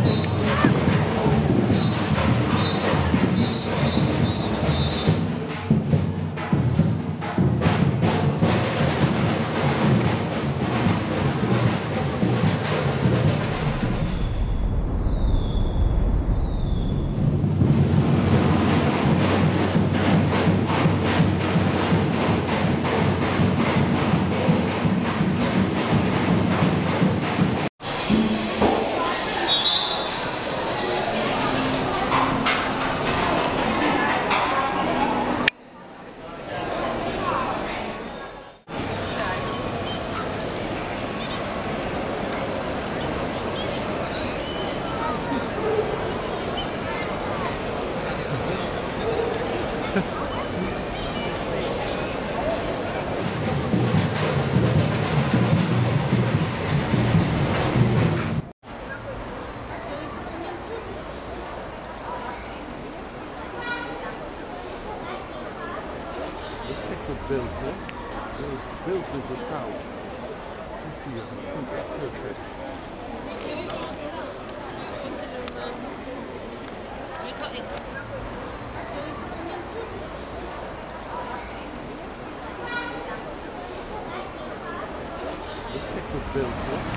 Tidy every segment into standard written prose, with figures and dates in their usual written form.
dat beeld, hè? Het beeld van de touw. Hier, perfect. Dat is echt dat beeld, hè?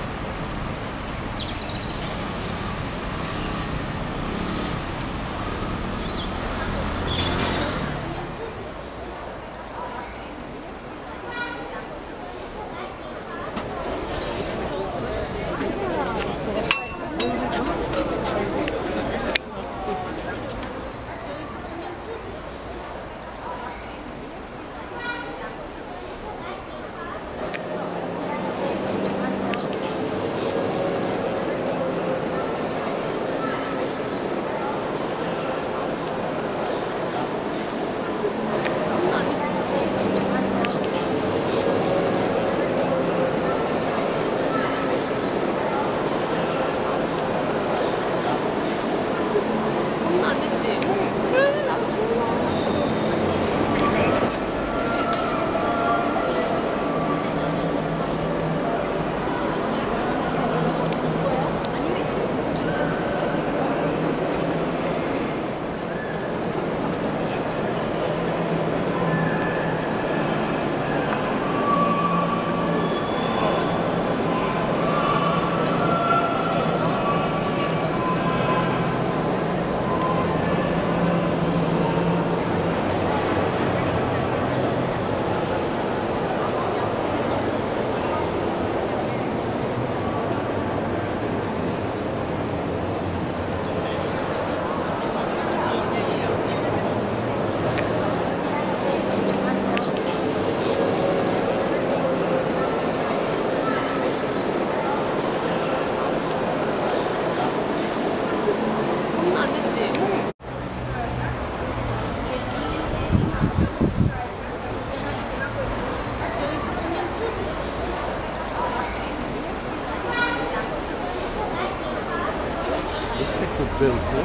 Dat beeld, hè?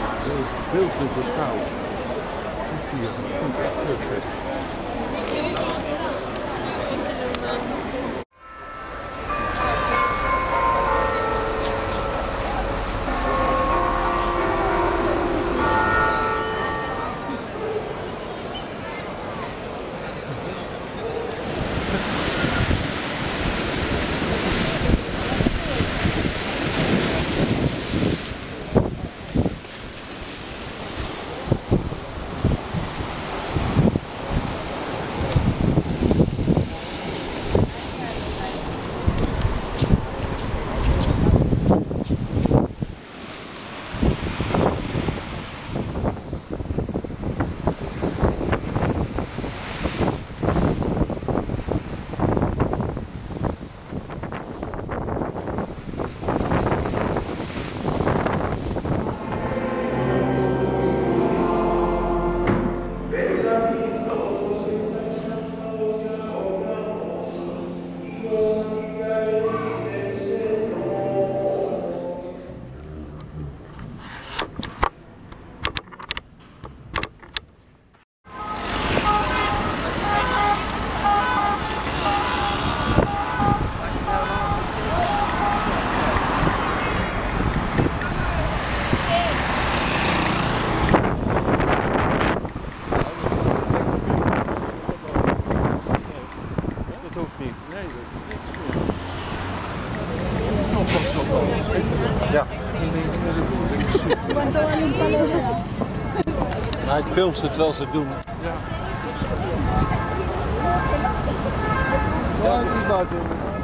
Het beeld van de touw. Hier, perfect. niet. Nee, dat is niks meer. Ja. Maar ik film ze terwijl ze het doen. Ja. Ja, dat is buiten.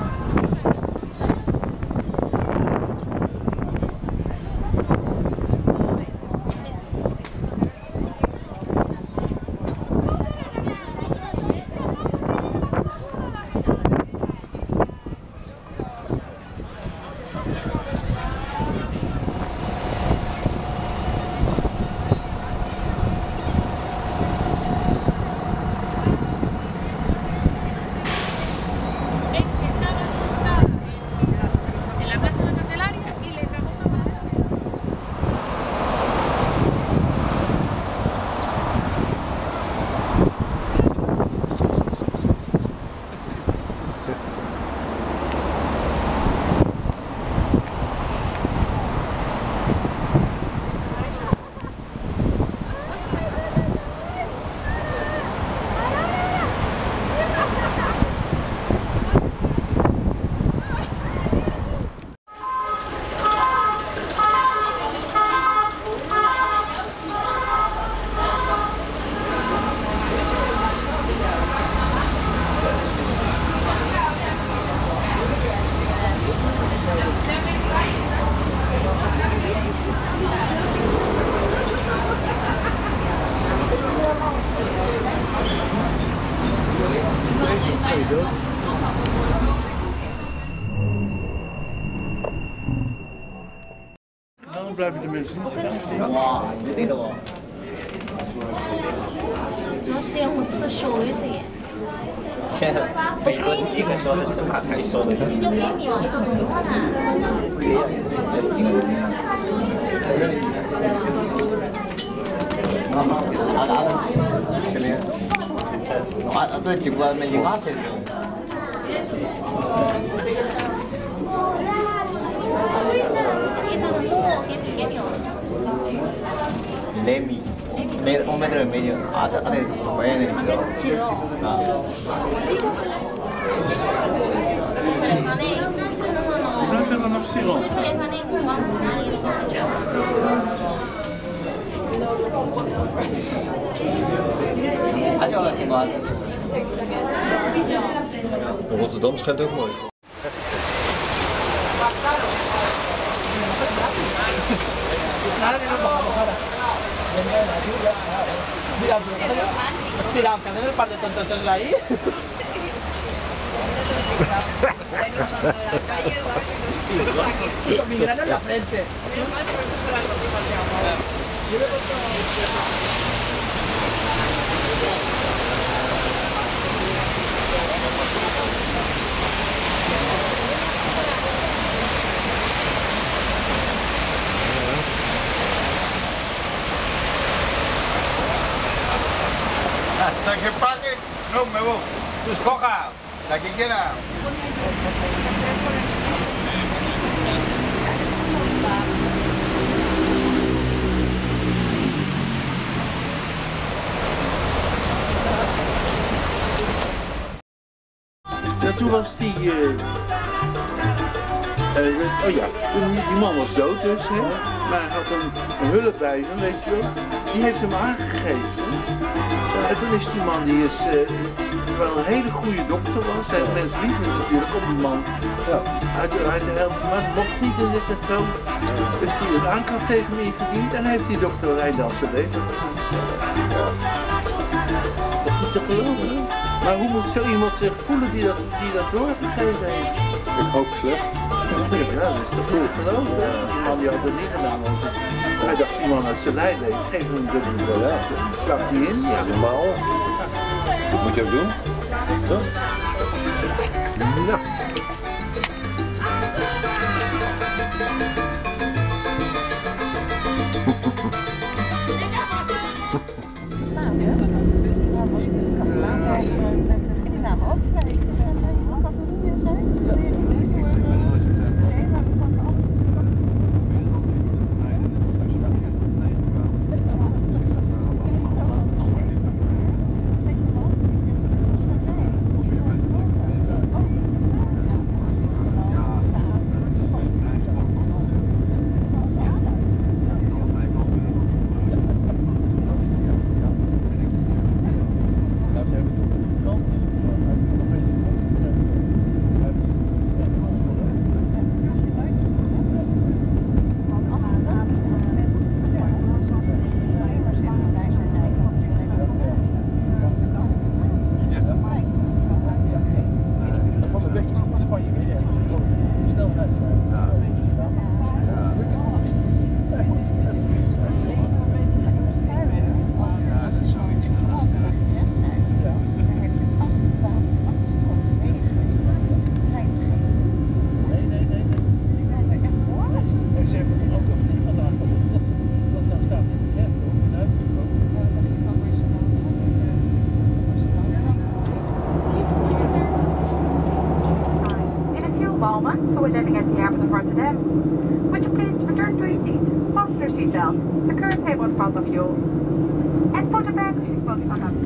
Waarom blijven de mensen niet staan? 와, 이거 되게 와. 我写5次手语是耶。 现在每个西个说是他才说的。 你就给你了，就等于话 나도 지금 하면 이거 하세요. 레미. 매 오메들 메뉴 아들 뭐야 내. 아주 같은 거 같은데. Rotterdam schijnt ook mooi. Tiramos en el par de tontos ahí. Con mi grano en la frente. Hasta que pague, no me voy. Tú escoja, la que quiera. Ja, toen was die... oh ja, die man was dood dus, hè? Maar hij had een hulp bij hem, weet je wel. Die heeft hem aangegeven. En toen is die man, die is, terwijl een hele goede dokter was, zijn de mensen liever natuurlijk op die man uit te helpen, maar het mocht niet in dit en zo. Dus die heeft aanklacht tegen me ingediend en heeft die dokter Rijndal zijn leven gezet. Dat is niet te geloven. Maar hoe moet zo iemand zich voelen die dat doorgegeven heeft? Ik hoop slecht. Ja, dat is toch goed geloven. Die man die had het niet gedaan, want hij dacht die man uit zijn lijn deed. Geef hem een dubbele wel. Slap die in. Ja. Normaal. Wat moet je ook doen? Toch? Nou. fasten your seatbelt. Secure the table in front of you. And put your bag seatbelt back up.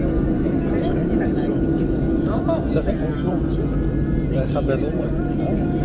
Hij gaat net om.